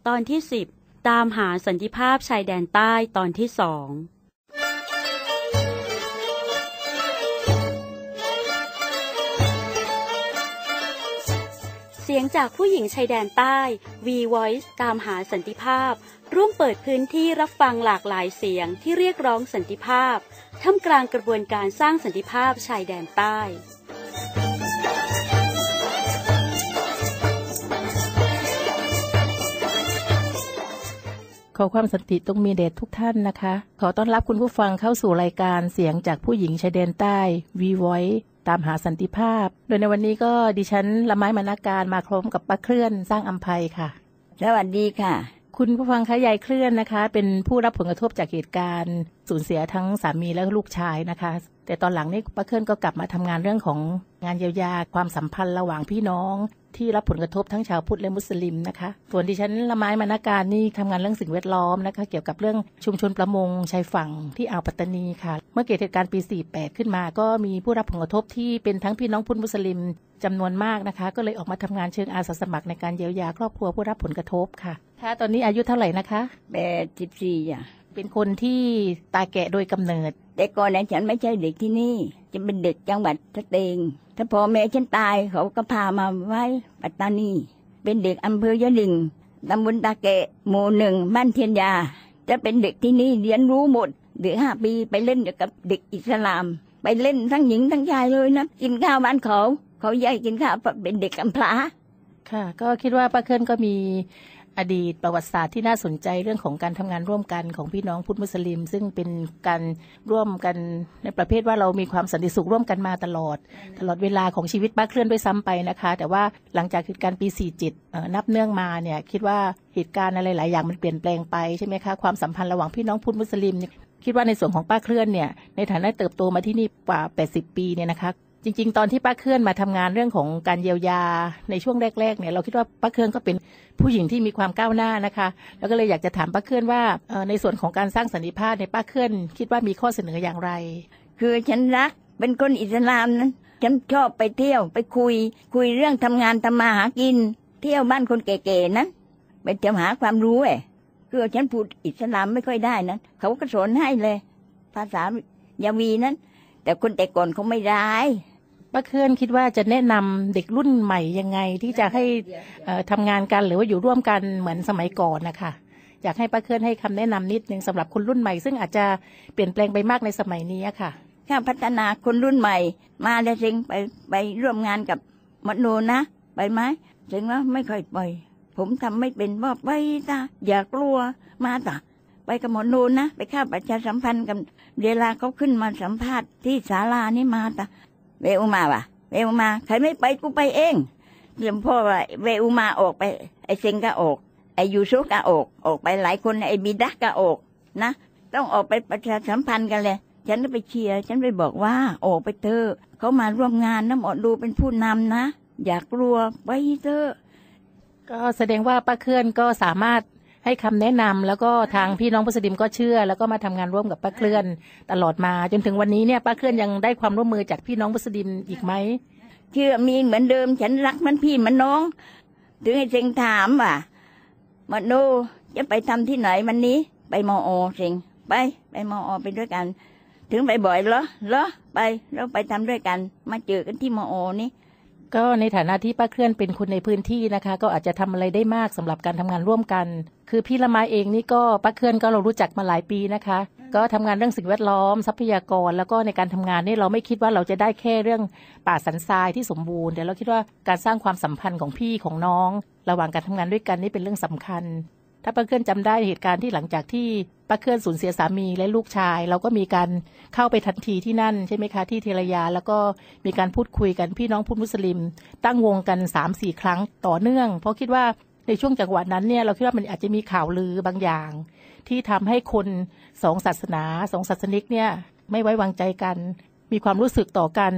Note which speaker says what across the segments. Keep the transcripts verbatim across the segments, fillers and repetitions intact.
Speaker 1: ตอนที่สิบตามหาสันติภาพชายแดนใต้ตอนที่สองเสียงจากผู้หญิงชายแดนใต้ V Voice ตามหาสันติภาพร่วมเปิดพื้นที่รับฟังหลากหลายเสียงที่เรียกร้องสันติภาพท่ามกลางกระบวนการสร้างสันติภาพชายแดนใต้
Speaker 2: ขอความสันติต้องมีแด่ทุกท่านนะคะขอต้อนรับคุณผู้ฟังเข้าสู่รายการเสียงจากผู้หญิงชายแดนใต้ V Voice ตามหาสันติภาพโดยในวันนี้ก็ดิฉันละไม้มรรณการมาพร้อมกับป้าเคลื่อนสร้างอำไพค่ะ
Speaker 3: สวัสดีค่ะ
Speaker 2: คุณผู้ฟังคะยายเคลื่อนนะคะเป็นผู้รับผลกระทบจากเหตุการณ์สูญเสียทั้งสามีและลูกชายนะคะแต่ตอนหลังนี่ป้าเคลื่อนก็กลับมาทำงานเรื่องของงานเยียวยาความสัมพันธ์ระหว่างพี่น้องที่รับผลกระทบทั้งชาวพุทธและมุสลิมนะคะส่วนดิฉันละไม้มรรณการนี่ทำงานเรื่องสิ่งแวดล้อมนะคะเกี่ยวกับเรื่องชุมชนประมงชายฝั่งที่อ่าวปัตตานีค่ะเมื่อเกิดเหตุการณ์ปีสี่สิบแปดขึ้นมาก็มีผู้รับผลกระทบที่เป็นทั้งพี่น้องพุทธมุสลิมจำนวนมากนะคะก็เลยออกมาทำงานเชิงอาสาสมัครในการเยียวยาครอบครัวผู้รับผลกระทบค่ะค่ะตอนนี้อายุเท่าไหร่นะคะ
Speaker 3: แปดสิบสี่อ่ะ
Speaker 2: เป็นคนที่ตาแกะโดยกำเนิด
Speaker 3: แต่ก่อนนั้นฉันไม่ใช่เด็กที่นี่จะเป็นเด็กจังหวัดสเตงถ้าพอแม่ฉันตายเขาก็พามาไว้ปัตตานีเป็นเด็กอำเภอยะลิงตำบลตาแกะหมู่หนึ่งบ้านเทียนยาจะเป็นเด็กที่นี่เรียนรู้หมดเด็กห้าปีไปเล่นกับเด็กอิสลามไปเล่นทั้งหญิงทั้งชายเลยนะกินข้าวบ้านเขาเขาแยกกินข้าวเป็นเด็กกำพร้า
Speaker 2: ค่ะก็คิดว่าป้าเคลื่อนก็มีอดีตประวัติศาสตร์ที่น่าสนใจเรื่องของการทำงานร่วมกันของพี่น้องพุทธมุสลิมซึ่งเป็นการร่วมกันในประเภทว่าเรามีความสันติสุขร่วมกันมาตลอดตลอดเวลาของชีวิตป้าเคลื่อนด้วยซ้ำไปนะคะแต่ว่าหลังจากเหตุการณ์ปีสี่สิบเจ็ดนับเนื่องมาเนี่ยคิดว่าเหตุการณ์อะไรหลายอย่างมันเปลี่ยนแปลงไปใช่ไหมคะความสัมพันธ์ระหว่างพี่น้องพุทธมุสลิมคิดว่าในส่วนของป้าเคลื่อนเนี่ยในฐานะเติบโตมาที่นี่กว่าแปดสิบปีเนี่ยนะคะจริงๆตอนที่ป้าเคลื่อนมาทำงานเรื่องของการเยียวยาในช่วงแรกๆเนี่ยเราคิดว่าป้าเคลื่อนก็เป็นผู้หญิงที่มีความก้าวหน้านะคะแล้วก็เลยอยากจะถามป้าเคลื่อนว่าในส่วนของการสร้างสันติภาพในป้าเคลื่อนคิดว่ามีข้อเสนออย่างไร
Speaker 3: คือฉันรักเป็นคนอิสลามนั้นฉันชอบไปเที่ยวไปคุยคุยเรื่องทำงานทำมาหากินเที่ยวบ้านคนแก่ๆนั้นไปเที่ยวหาความรู้เอ้คือฉันพูดอิสลามไม่ค่อยได้นั้นเขาก็สอนให้เลยภาษายาวีนั้นแต่คนแต่ก่อนเขาไม่ได้
Speaker 2: ป้าเคลื่อนคิดว่าจะแนะนำเด็กรุ่นใหม่ยังไงที่จะให้ทำงานกันหรือว่าอยู่ร่วมกันเหมือนสมัยก่อนนะคะอยากให้ป้าเคลื่อนให้คำแนะนำนิดนึงสำหรับคนรุ่นใหม่ซึ่งอาจจะเปลี่ยนแปลงไปมากในสมัยนี้ค่ะ
Speaker 3: ถ้าพัฒนาคนรุ่นใหม่มาได้จริงไปไปร่วมงานกับมโนนะไปไหมจริงว่าไม่ค่อยไปผมทำไม่เป็นว่าไปตาอย่ากลัวมาตาไปกับมโนนะไปข้าประชาสัมพันธ์กันเวลาเขาขึ้นมาสัมภาษณ์ที่ศาลานี่มาตาเวอุมาว่ะเวอุมาใครไม่ไปกูไปเองเรื่องพ่อว่าเวอุมาออกไปไอ้เซงก็ออกไอ้ยูซุก็ออกออกไปหลายคนไอ้บิดะก็ออกนะต้องออกไปประชาสัมพันธ์กันเลยฉันก็ไปเชียร์ฉันไปบอกว่าออกไปเถอะเขามาร่วมงานนะหมอดูเป็นผู้นำนะอย่ากลัวไปเถอะ
Speaker 2: ก็แสดงว่าป้าเคลื่อนก็สามารถให้คำแนะนำแล้วก็ทางพี่น้องมุสลิมก็เชื่อแล้วก็มาทำงานร่วมกับป้าเคลื่อนตลอดมาจนถึงวันนี้เนี่ยป้าเคลื่อนยังได้ความร่วมมือจากพี่น้องมุสลิมอีกไหม
Speaker 3: เชื่อมีเหมือนเดิมฉันรักมันพี่มันน้องถึงไอ้เซงถามว่ามโนจะไปทำที่ไหนวันนี้ไปมอเซงไปไปมอไปด้วยกันถึงไปบ่อยเหรอเหรอไปเราไปทำด้วยกันมาเจอกันที่มอนี่
Speaker 2: ก็ในฐานะที่ป้าเคลื่อนเป็นคนในพื้นที่นะคะก็อาจจะทำอะไรได้มากสำหรับการทำงานร่วมกันคือพี่ละไม้เองนี่ก็ป้าเคลื่อนก็เรารู้จักมาหลายปีนะคะก็ทำงานเรื่องสิ่งแวดล้อมทรัพยากรแล้วก็ในการทำงานนี่เราไม่คิดว่าเราจะได้แค่เรื่องป่าสันทรายที่สมบูรณ์แต่เราคิดว่าการสร้างความสัมพันธ์ของพี่ของน้องระหว่างการทำงานด้วยกันนี่เป็นเรื่องสำคัญถ้าป้าเคลื่อนจำได้เหตุการณ์ที่หลังจากที่ป้าเคลื่อนสูญเสียสามีและลูกชายเราก็มีการเข้าไปทันทีที่นั่นใช่ไหมคะที่เทรยาแล้วก็มีการพูดคุยกันพี่น้องพุทธมุสลิมตั้งวงกัน สามสี่ ครั้งต่อเนื่องเพราะคิดว่าในช่วงจังหวะนั้นเนี่ยเราคิดว่ามันอาจจะมีข่าวลือบางอย่างที่ทำให้คนสองศาสนาสองศาสนิกเนี่ยไม่ไว้วางใจกันมีความรู้สึกต่อกัน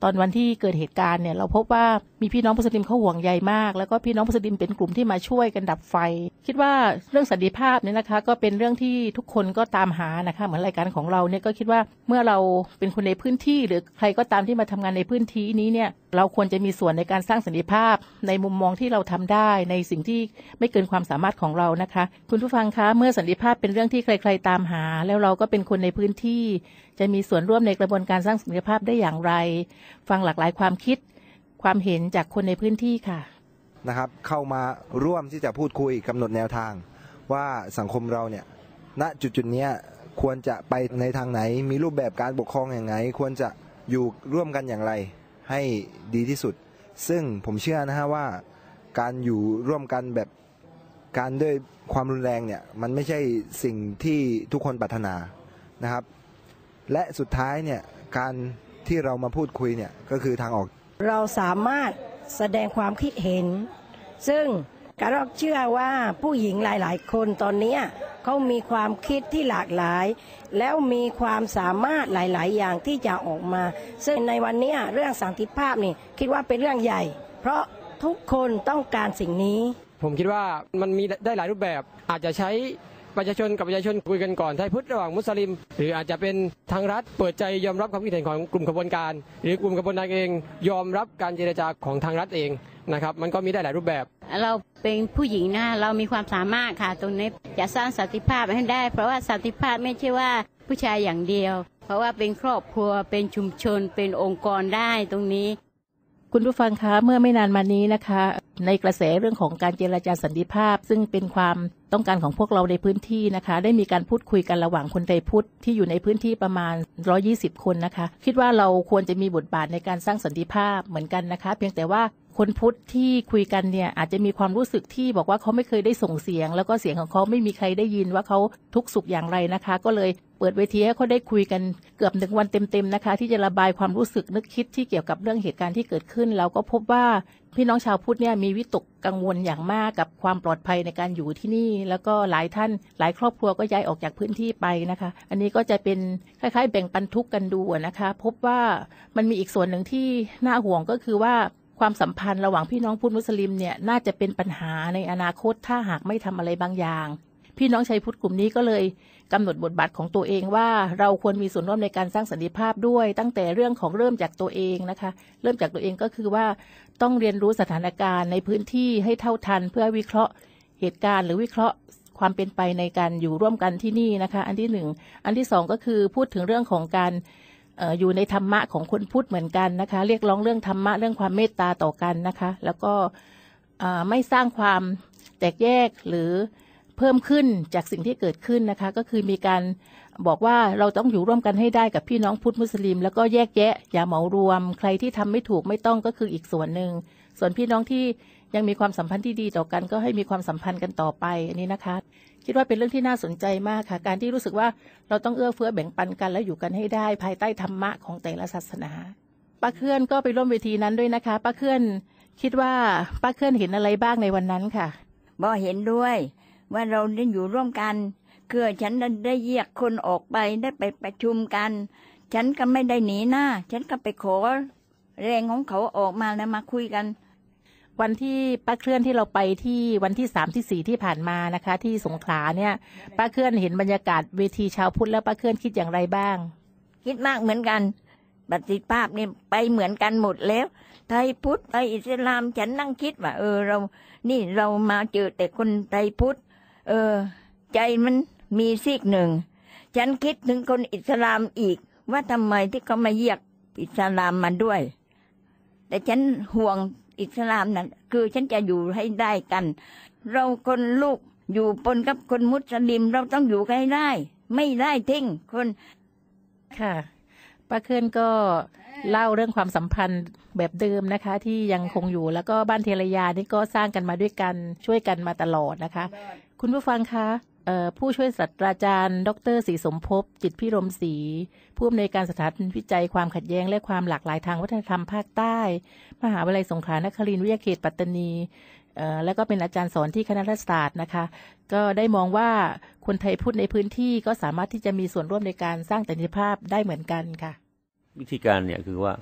Speaker 2: ตอนวันที่เกิดเหตุการณ์เนี่ยเราพบว่ามีพี่น้องมุสลิมเขาห่วงใยมากแล้วก็พี่น้องมุสลิมเป็นกลุ่มที่มาช่วยกันดับไฟคิดว่าเรื่องสันติภาพเนี่ยนะคะก็เป็นเรื่องที่ทุกคนก็ตามหานะคะเหมือนรายการของเราเนี่ยก็คิดว่าเมื่อเราเป็นคนในพื้นที่หรือใครก็ตามที่มาทำงานในพื้นที่นี้เนี่ยเราควรจะมีส่วนในการสร้างสันติภาพในมุมมองที่เราทำได้ในสิ่งที่ไม่เกินความสามารถของเรานะคะคุณผู้ฟังคะเมื่อสันติภาพเป็นเรื่องที่ใครๆตามหาแล้วเราก็เป็นคนในพื้นที่จะมีส่วนร่วมในกระบวนการสร้างสันติภาพได้อย่างไรฟังหลากหลายความคิดความเห็นจากคนในพื้นที่ค่ะ
Speaker 4: นะครับเข้ามาร่วมที่จะพูดคุยกำหนดแนวทางว่าสังคมเราเนี่ยณจุดจุดนี้ควรจะไปในทางไหนมีรูปแบบการปกครองอย่างไรควรจะอยู่ร่วมกันอย่างไรให้ดีที่สุดซึ่งผมเชื่อนะฮะว่าการอยู่ร่วมกันแบบการด้วยความรุนแรงเนี่ยมันไม่ใช่สิ่งที่ทุกคนปรารถนานะครับและสุดท้ายเนี่ยการที่เรามาพูดคุยเนี่ยก็คือทางออก
Speaker 5: เราสามารถแสดงความคิดเห็นซึ่งกระรอกเชื่อว่าผู้หญิงหลายๆคนตอนนี้เขามีความคิดที่หลากหลายแล้วมีความสามารถหลายๆอย่างที่จะออกมาซึ่งในวันนี้เรื่องสันติภาพนี่คิดว่าเป็นเรื่องใหญ่เพราะทุกคนต้องการสิ่งนี้
Speaker 6: ผมคิดว่ามันมีได้หลายรูปแบบอาจจะใช้ประชาชนกับประชาชนคุยกันก่อนไทยพุทธระหว่างมุสลิมหรืออาจจะเป็นทางรัฐเปิดใจยอมรับความคิดเห็นของกลุ่มขบวนการหรือกลุ่มขบวนการเองยอมรับการเจรจาของทางรัฐเองนะครับมันก็มีได้หลายรูปแบบ
Speaker 7: เราเป็นผู้หญิงนะเรามีความสามารถค่ะตรงนี้จะสร้างสันติภาพให้ได้เพราะว่าสันติภาพไม่ใช่ว่าผู้ชายอย่างเดียวเพราะว่าเป็นครอบครัวเป็นชุมชนเป็นองค์กรได้ตรงนี้
Speaker 2: คุณผู้ฟังคะเมื่อไม่นานมานี้นะคะในกระแสเรื่องของการเจรจาสันติภาพซึ่งเป็นความต้องการของพวกเราในพื้นที่นะคะได้มีการพูดคุยกันระหว่างคนไทยพุทธที่อยู่ในพื้นที่ประมาณหนึ่งร้อยยี่สิบคนนะคะคิดว่าเราควรจะมีบทบาทในการสร้างสันติภาพเหมือนกันนะคะเพียงแต่ว่าคนพุทธที่คุยกันเนี่ยอาจจะมีความรู้สึกที่บอกว่าเขาไม่เคยได้ส่งเสียงแล้วก็เสียงของเขาไม่มีใครได้ยินว่าเขาทุกข์สุขอย่างไรนะคะก็เลยเปิดเวทีให้เขาได้คุยกันเกือบหนึ่งวันเต็มๆนะคะที่จะระบายความรู้สึกนึกคิดที่เกี่ยวกับเรื่องเหตุการณ์ที่เกิดขึ้นเราก็พบว่าพี่น้องชาวพุทธเนี่ยมีวิตกกังวลอย่างมากกับความปลอดภัยในการอยู่ที่นี่แล้วก็หลายท่านหลายครอบครัวก็ย้ายออกจากพื้นที่ไปนะคะอันนี้ก็จะเป็นคล้ายๆแบ่งปันทุกข์กันดูนะคะพบว่ามันมีอีกส่วนหนึ่งที่น่าห่วงก็คือว่าความสัมพันธ์ระหว่างพี่น้องพุทธมุสลิมเนี่ยน่าจะเป็นปัญหาในอนาคตถ้าหากไม่ทำอะไรบางอย่างพี่น้องชาวพุทธกลุ่มนี้ก็เลยกำหนดบทบาทของตัวเองว่าเราควรมีส่วนร่วมในการสร้างสันติภาพด้วยตั้งแต่เรื่องของเริ่มจากตัวเองนะคะเริ่มจากตัวเองก็คือว่าต้องเรียนรู้สถานการณ์ในพื้นที่ให้เท่าทันเพื่อวิเคราะห์เหตุการณ์หรือวิเคราะห์ความเป็นไปในการอยู่ร่วมกันที่นี่นะคะอันที่หนึ่งอันที่สองก็คือพูดถึงเรื่องของการอยู่ในธรรมะของคนพุทธเหมือนกันนะคะเรียกร้องเรื่องธรรมะเรื่องความเมตตาต่อกันนะคะแล้วก็ไม่สร้างความแตกแยกหรือเพิ่มขึ้นจากสิ่งที่เกิดขึ้นนะคะก็คือมีการบอกว่าเราต้องอยู่ร่วมกันให้ได้กับพี่น้องพุทธมุสลิมแล้วก็แยกแยะอย่าเหมารวมใครที่ทำไม่ถูกไม่ต้องก็คืออีกส่วนหนึ่งส่วนพี่น้องที่ยังมีความสัมพันธ์ที่ดีต่อกันก็ให้มีความสัมพันธ์กันต่อไปอันนี้นะคะคิดว่าเป็นเรื่องที่น่าสนใจมากค่ะการที่รู้สึกว่าเราต้องเอื้อเฟื้อแบ่งปันกันแล้วอยู่กันให้ได้ภายใต้ธรรมะของแต่ละศาสนาป้าเคลื่อนก็ไปร่วมเวทีนั้นด้วยนะคะป้าเคลื่อนคิดว่าป้าเคลื่อนเห็นอะไรบ้างในวันนั้นค่ะ
Speaker 3: บ่เห็นด้วยว่าเราได้อยู่ร่วมกันคือฉันได้เรียกคนออกไปได้ไปประชุมกันฉันก็ไม่ได้หนีหน้าฉันก็ไปขอแรงของเขาออกมาแล้วมาคุยกัน
Speaker 2: วันที่ป้าเคลื่อนที่เราไปที่วันที่สามที่สี่ที่ผ่านมานะคะที่สงขลาเนี่ยป้าเคลื่อนเห็นบรรยากาศเวทีชาวพุทธแล้วป้าเคลื่อนคิดอย่างไรบ้าง
Speaker 3: คิดมากเหมือนกันปฏิภาพนี่ไปเหมือนกันหมดแล้วไทยพุทธไทยอิสลามฉันนั่งคิดว่าเออเรานี่เรามาเจอแต่คนไทยพุทธเออใจมันมีซีกหนึ่งฉันคิดถึงคนอิสลามอีกว่าทำไมที่เขามาเยียกอิสลามมาด้วยแต่ฉันห่วงอิสลามนั่นคือฉันจะอยู่ให้ได้กันเราคนลูกอยู่ปนกับคนมุสลิมเราต้องอยู่กันให้ได้ไม่ได้ทิ้งคน
Speaker 2: ค่ะป้าเคลื่อนก็เล่าเรื่องความสัมพันธ์แบบเดิมนะคะที่ยังคงอยู่แล้วก็บ้านเทรยานี่ก็สร้างกันมาด้วยกันช่วยกันมาตลอดนะคะคุณผู้ฟังคะผู้ช่วยศาสตราจารย์ดรศรีสมภพจิตพิรมศรีผู้อำนวยการสถาบันวิจัยความขัดแย้งและความหลากหลายทางวัฒนธรรมภาคใต้มหาวิทยาลัยสงขลานครินทร์วิทยาเขตปัตตานีแล้วก็เป็นอาจารย์สอนที่คณะรัฐศาสตร์นะคะก็ได้มองว่าคนไทยพุทธในพื้นที่ก็สามารถที่จะมีส่วนร่วมในการสร้างสันติภาพได้เหมือนกันค่ะ
Speaker 8: วิธีการเนี่ยคือว่า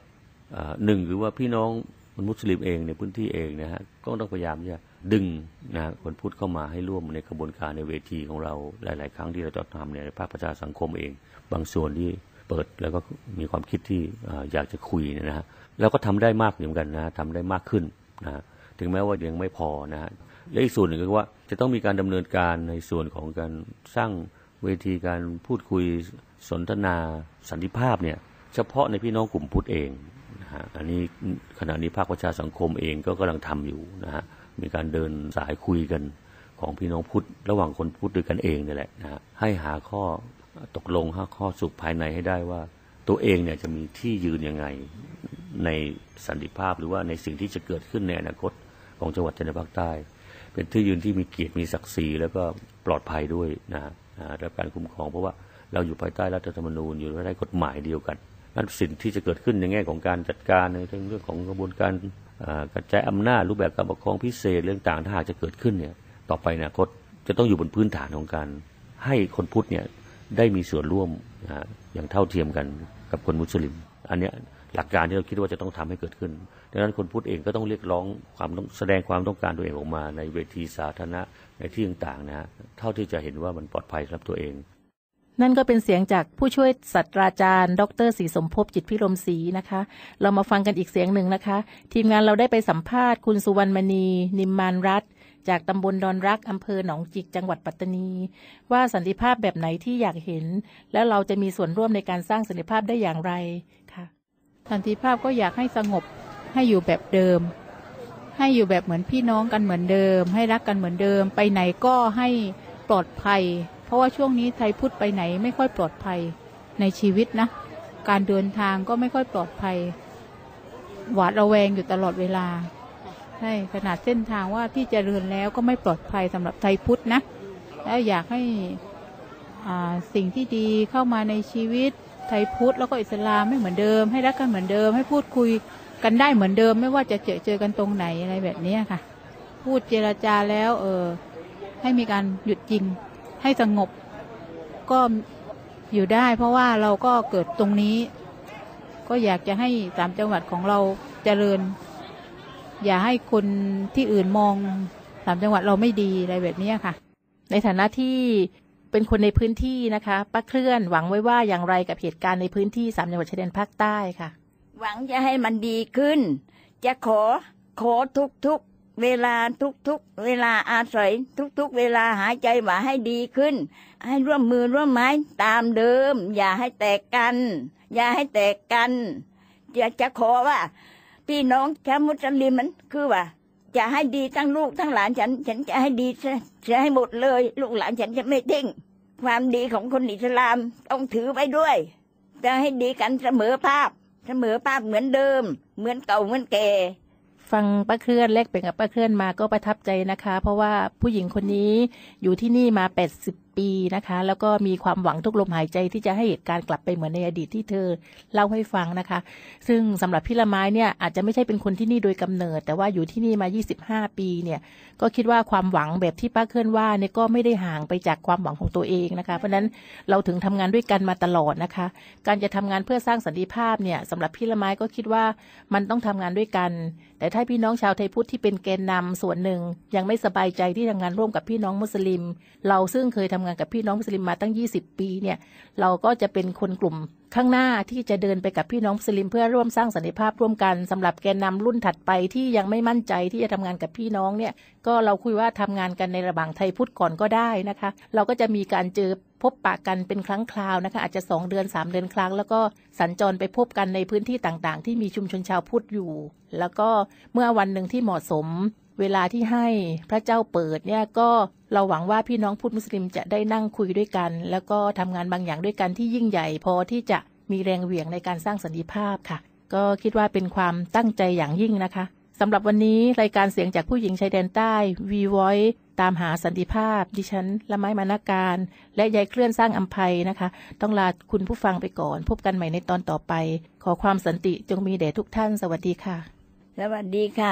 Speaker 8: หนึ่งคือว่าพี่น้องมุสลิมเองในพื้นที่เองนะฮะก็ต้องพยายามที่จะดึงนะคนพุทธเข้ามาให้ร่วมในกระบวนการในเวทีของเราหลายๆครั้งที่เราจะทำในภาคประชาสังคมเองบางส่วนที่เปิดแล้วก็มีความคิดที่อยากจะคุยนะฮะแล้วก็ทำได้มากเหมือนกันนะทำได้มากขึ้นนะถึงแม้ว่ายังไม่พอนะฮะและอีกส่วนหนึ่งก็ว่าจะต้องมีการดำเนินการในส่วนของการสร้างเวทีการพูดคุยสนทนาสันติภาพเนี่ยเฉพาะในพี่น้องกลุ่มพุทธเองนะฮะอันนี้ขณะนี้ภาคประชาสังคมเองก็กำลังทำอยู่นะฮะมีการเดินสายคุยกันของพี่น้องพุทธระหว่างคนพุทธด้วยกันเองนี่แหละนะฮะให้หาข้อตกลงหาข้อสุขภายในให้ได้ว่าตัวเองเนี่ยจะมีที่ยืนยังไงในสันติภาพหรือว่าในสิ่งที่จะเกิดขึ้นในอนาคตของจังหวัดชายแดนภาคใต้เป็นที่ยืนที่มีเกียรติมีศักดิ์ศรีแล้วก็ปลอดภัยด้วยนะได้รับการคุ้มครองเพราะว่าเราอยู่ภายใต้รัฐธรรมนูญอยู่ภายใต้กฎหมายเดียวกันนั่นสิ่งที่จะเกิดขึ้นในแง่ของการจัดการในเรื่องของกระบวนการกระจายอำนาจรูปแบบการปกครองพิเศษเรื่องต่างถ้าหากจะเกิดขึ้นเนี่ยต่อไปอนาคตจะต้องอยู่บนพื้นฐานของการให้คนพุทธเนี่ยได้มีส่วนร่วมนะอย่างเท่าเทียมกันกับคนมุสลิมอันนี้หลักการที่เราคิดว่าจะต้องทำให้เกิดขึ้นดังนั้นคนพุทธเองก็ต้องเรียกร้องความต้องแสดงความต้องการตัวเองออกมาในเวทีสาธารณะในที่ต่างๆนะฮะเท่าที่จะเห็นว่ามันปลอดภัยสำหรับตัวเอง
Speaker 2: นั่นก็เป็นเสียงจากผู้ช่วยศาสตราจารย์ดรศรีสมภพจิตพิรมศรีนะคะเรามาฟังกันอีกเสียงหนึ่งนะคะทีมงานเราได้ไปสัมภาษณ์คุณสุวรรณมณีนิมมานรัตน์จากตำบลดอนรักอำเภอหนองจิกจังหวัดปัตตานีว่าสันติภาพแบบไหนที่อยากเห็นแล้วเราจะมีส่วนร่วมในการสร้างสันติภาพได้อย่างไรค่ะ
Speaker 9: สันติภาพก็อยากให้สงบให้อยู่แบบเดิมให้อยู่แบบเหมือนพี่น้องกันเหมือนเดิมให้รักกันเหมือนเดิมไปไหนก็ให้ปลอดภัยเพราะว่าช่วงนี้ไทยพุทธไปไหนไม่ค่อยปลอดภัยในชีวิตนะการเดินทางก็ไม่ค่อยปลอดภัยหวาดระแวงอยู่ตลอดเวลาใช่ขนาดเส้นทางว่าที่เจริญแล้วก็ไม่ปลอดภัยสำหรับไทยพุทธนะแล้วอยากให้สิ่งที่ดีเข้ามาในชีวิตไทยพุทธแล้วก็อิสลามไม่เหมือนเดิมให้รักกันเหมือนเดิมให้พูดคุยกันได้เหมือนเดิมไม่ว่าจะเจอเจอกันตรงไหนอะไรแบบนี้ค่ะพูดเจรจาแล้วเออให้มีการหยุดยิงให้สงบก็อยู่ได้เพราะว่าเราก็เกิดตรงนี้ก็อยากจะให้สามจังหวัดของเราเจริญอย่าให้คนที่อื่นมองสามจังหวัดเราไม่ดีอะไรแบบนี้ค่ะ
Speaker 2: ในฐานะที่เป็นคนในพื้นที่นะคะป้าเคลื่อนหวังไว้ว่าอย่างไรกับเหตุการณ์ในพื้นที่สามจังหวัดชายแดนภาคใต้ค่ะ
Speaker 3: หวังจะให้มันดีขึ้นจะขอขอทุกๆเวลาทุกๆเวลาอาศัยทุกๆเวลาหายใจว่าให้ดีขึ้นให้ร่วมมือร่วมไม้ตามเดิมอย่าให้แตกกันอย่าให้แตกกันจะจะขอว่าพี่น้องชาวมุสลิมมันคือว่าจะให้ดีทั้งลูกทั้งหลานฉันฉันจะให้ดีจะให้หมดเลยลูกหลานฉันจะไม่ทิ้งความดีของคนอิสลามต้องถือไว้ด้วยจะให้ดีกันเสมอภาพเสมอภาพเหมือนเดิมเหมือนเก่าเหมือนแก่
Speaker 2: ฟังป้าเคลื่อนแลกเปลี่ยนกับป้าเคลื่อนมาก็ประทับใจนะคะเพราะว่าผู้หญิงคนนี้อยู่ที่นี่มาแปดสิบปีนะคะแล้วก็มีความหวังทุกลมหายใจที่จะให้เหตุการณ์กลับไปเหมือนในอดีตที่เธอเล่าให้ฟังนะคะซึ่งสำหรับพี่ละไม้เนี่ยอาจจะไม่ใช่เป็นคนที่นี่โดยกำเนิดแต่ว่าอยู่ที่นี่มายี่สิบห้าปีเนี่ยก็คิดว่าความหวังแบบที่ป้าเคลื่อนว่าเนี่ยก็ไม่ได้ห่างไปจากความหวังของตัวเองนะคะเพราะนั้นเราถึงทำงานด้วยกันมาตลอดนะคะการจะทำงานเพื่อสร้างสันติภาพเนี่ยสำหรับพี่ละไม้ก็คิดว่ามันต้องทำงานด้วยกันแต่ถ้าพี่น้องชาวไทยพุทธที่เป็นแกนนำส่วนหนึ่งยังไม่สบายใจที่ทำงานร่วมกับพี่น้องมุสลิมเราซึ่งเคยทำงานกับพี่น้องมุสลิมมาตั้งยี่สิบปีเนี่ยเราก็จะเป็นคนกลุ่มข้างหน้าที่จะเดินไปกับพี่น้องมุสลิมเพื่อร่วมสร้างสันติภาพร่วมกันสำหรับแกนนำรุ่นถัดไปที่ยังไม่มั่นใจที่จะทำงานกับพี่น้องเนี่ยก็เราคุยว่าทำงานกันในระหว่างไทยพุทธก่อนก็ได้นะคะเราก็จะมีการเจอพบปะกันเป็นครั้งคราวนะคะอาจจะสองเดือนสามเดือนครั้งแล้วก็สัญจรไปพบกันในพื้นที่ต่างๆที่มีชุมชนชาวพุทธอยู่แล้วก็เมื่อวันหนึ่งที่เหมาะสมเวลาที่ให้พระเจ้าเปิดเนี่ยก็เราหวังว่าพี่น้องพุทธมุสลิมจะได้นั่งคุยด้วยกันแล้วก็ทำงานบางอย่างด้วยกันที่ยิ่งใหญ่พอที่จะมีแรงเหวี่ยงในการสร้างสันติภาพค่ะก็คิดว่าเป็นความตั้งใจอย่างยิ่งนะคะสำหรับวันนี้รายการเสียงจากผู้หญิงชายแดนใต้ V Voice ตามหาสันติภาพดิฉันละไม้มานาการและยายเคลื่อนสร้างอำไพนะคะต้องลาคุณผู้ฟังไปก่อนพบกันใหม่ในตอนต่อไปขอความสันติจงมีแด่ทุกท่านสวัสดีค่ะ
Speaker 3: สวัสดีค่ะ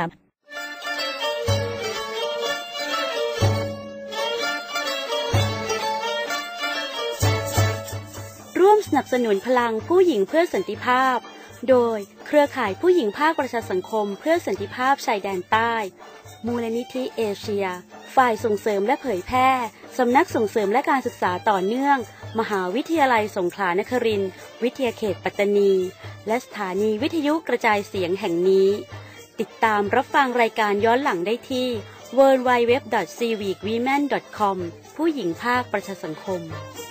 Speaker 1: ร่วมสนับสนุนพลังผู้หญิงเพื่อสันติภาพโดยเครือข่ายผู้หญิงภาคประชาสังคมเพื่อสันติภาพชายแดนใต้มูลนิธิเอเชียฝ่ายส่งเสริมและเผยแพร่สำนักส่งเสริมและการศึกษาต่อเนื่องมหาวิทยาลัยสงขลานครินทร์วิทยาเขตปัตตานีและสถานีวิทยุกระจายเสียงแห่งนี้ติดตามรับฟังรายการย้อนหลังได้ที่ ดับเบิลยู ดับเบิลยู ดับเบิลยู ดอท ซีวิกวีแมน ดอท คอม ผู้หญิงภาคประชาสังคม